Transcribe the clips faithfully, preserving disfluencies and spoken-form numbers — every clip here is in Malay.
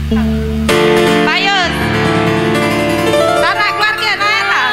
Payus. Sana keluarga naik lah.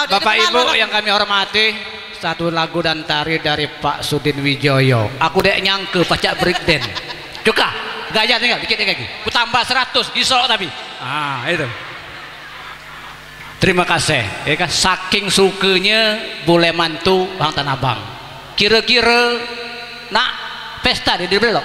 Bapak Ibu yang kami hormati, satu lagu dan tari dari Pak Sudin Wijoyo. Aku dek nyangke pacak breakdance. Cuka, gaya tinggal dikit lagi. Ku tambah seratus isok tapi. Ah, itu. Terima kasih. Ya kan saking sukanya boleh mantu Bang Tanah Abang. Kira-kira nak pesta di Belok.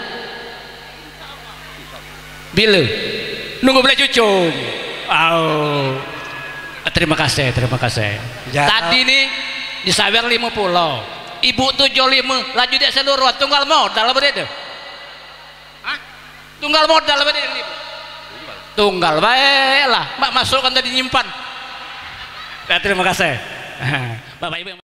Bila? Nunggu beli cucung. Oh. Terima kasih, terima kasih. Ya. Tadi nih di Sawer lima puluh. Ibu tujuh lima laju dia seluruh tunggal modal apa itu? Hah? Tunggal modal apa itu? Tunggal baiklah. Mak masukkan tadi nyimpan. Ya, terima kasih. Bapak Ibu